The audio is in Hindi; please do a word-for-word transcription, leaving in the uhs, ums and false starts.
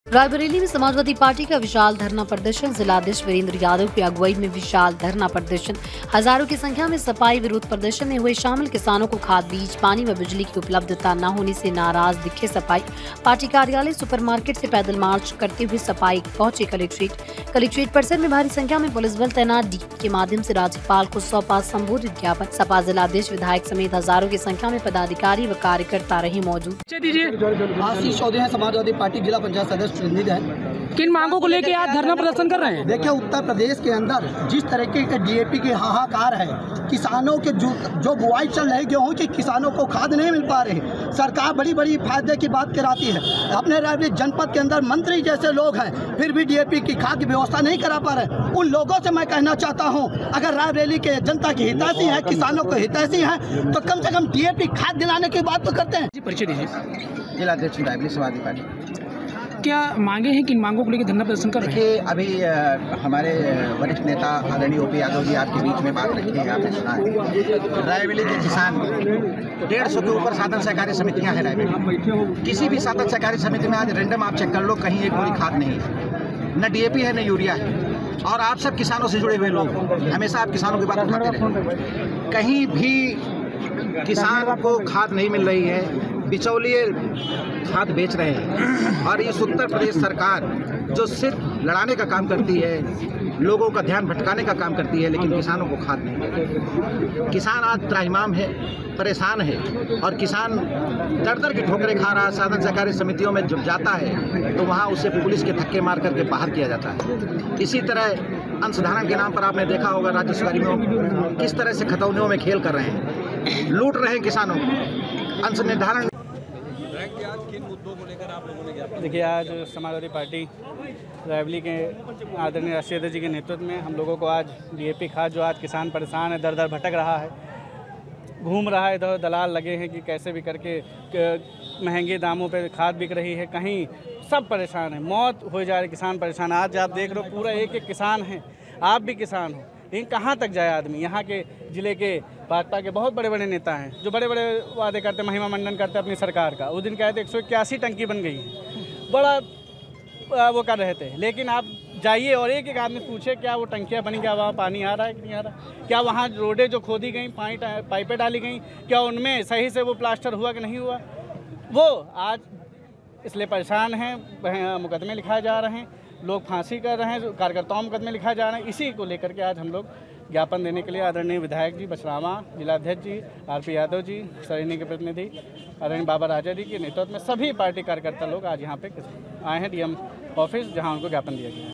रायबरेली में समाजवादी पार्टी का विशाल धरना प्रदर्शन। जिलाध्यक्ष वीरेंद्र यादव की अगुवाई में विशाल धरना प्रदर्शन। हजारों की संख्या में सफाई विरोध प्रदर्शन में हुए शामिल। किसानों को खाद, बीज, पानी व बिजली की उपलब्धता न होने से नाराज दिखे सफाई। पार्टी कार्यालय, सुपरमार्केट से पैदल मार्च करते हुए सफाई पहुंचे कलेक्ट्रेट। कलेक्ट्रेट परिसर में भारी संख्या में पुलिस बल तैनात। डीपी के माध्यम से राज्यपाल को सौंपा संबोधित ज्ञापन। सपा जिलाध्यक्ष, विधायक समेत हजारों की संख्या में पदाधिकारी व कार्यकर्ता रहे मौजूद। आशीष चौधरी समाजवादी पार्टी जिला पंचायत सदस्य प्रतिनिधि है। किन मांगों को लेकर आज धरना प्रदर्शन कर रहे हैं? देखिए, उत्तर प्रदेश के अंदर जिस तरीके के डीएपी के हाहाकार है, किसानों के जो जो बुआई चल रही गेहूं की, किसानों को खाद नहीं मिल पा रही। सरकार बड़ी बड़ी फायदे की बात कराती है। अपने रायबरेली जनपद के अंदर मंत्री जैसे लोग हैं, फिर भी डीएपी की खाद की व्यवस्था नहीं करा पा रहे। उन लोगों से मैं कहना चाहता हूँ, अगर रायबरेली के जनता की हितैषी है, किसानों को हितैषी है, तो कम से कम डीएपी खाद दिलाने की बात तो करते हैं। परिचय दीजिए। जिलाध्यक्ष रायबरेली समाजवादी पार्टी। क्या मांगे हैं, किन मांगों को लेकर धरना प्रदर्शन कर रहे हैं? देखिए, अभी आ, हमारे वरिष्ठ नेता आदरणीय ओपी यादव जी आपके बीच में बात रखी है, आपने सुना है। रायबरेली के किसान डेढ़ सौ के ऊपर साधन सहकारी समितियां हैं रायबरेली। किसी भी साधन सहकारी समिति में आज रेंडम आप चेक कर लो, कहीं एक बोरी खाद नहीं है, न डीएपी है न यूरिया है। और आप सब किसानों से जुड़े हुए लोग, हमेशा आप किसानों की बात उठाते रहे। कहीं भी किसान को खाद नहीं मिल रही है, बिचौलिए खाद बेच रहे हैं। और इस उत्तर प्रदेश सरकार जो सिर्फ लड़ाने का काम करती है, लोगों का ध्यान भटकाने का काम करती है, लेकिन किसानों को खाद नहीं देती। किसान आज त्राहिमाम है, परेशान है, और किसान दर दर की ठोकरें खा रहा है। साधन सहकारी समितियों में जब जाता है तो वहाँ उसे पुलिस के धक्के मार करके बाहर किया जाता है। इसी तरह अंशधारण के नाम पर आपने देखा होगा राजस्व कर्मियों किस तरह से खतौनियों में खेल कर रहे हैं, लूट रहे हैं किसानों को। अंश निर्धारण किन मुद्दों को लेकर आप लोगों ने ज्ञापन? देखिए, आज समाजवादी पार्टी रायबरेली के आदरणीय राष्ट्रीय अध्यक्ष जी के नेतृत्व में हम लोगों को आज डीएपी खाद, जो आज किसान परेशान है, दर दर भटक रहा है, घूम रहा है, इधर दलाल लगे हैं कि कैसे भी करके महंगे दामों पे खाद बिक रही है, कहीं सब परेशान है, मौत हो जा रही, किसान परेशान। आज आप देख रहे हो, पूरा एक एक किसान है, आप भी किसान हो, लेकिन कहाँ तक जाए आदमी। यहाँ के ज़िले के भाजपा के बहुत बड़े बड़े नेता हैं जो बड़े बड़े वादे करते, महिमा मंडन करते अपनी सरकार का। उस दिन कहते एक सौ इक्यासी टंकी बन गई है, बड़ा वो कर रहे थे। लेकिन आप जाइए और एक एक आदमी पूछे, क्या वो टंकियाँ बनी, क्या वहाँ पानी आ रहा है कि नहीं आ रहा, क्या वहाँ रोडें जो खोदी गई, पाइपें डाली गई, क्या उनमें सही से वो प्लास्टर हुआ कि नहीं हुआ। वो आज इसलिए परेशान हैं, मुकदमे लिखाए जा रहे हैं, लोग फांसी कर रहे हैं, कार्यकर्ताओं मुकदमे लिखाए जा रहे हैं। इसी को लेकर के आज हम लोग ज्ञापन देने के लिए आदरणीय विधायक जी बछरावा, जिलाध्यक्ष जी आरपी यादव जी, सरेनी के प्रतिनिधि आदरणीय बाबा राजा जी के नेतृत्व में सभी पार्टी कार्यकर्ता लोग आज यहाँ पे आए हैं डीएम ऑफिस, जहाँ उनको ज्ञापन दिया गया है।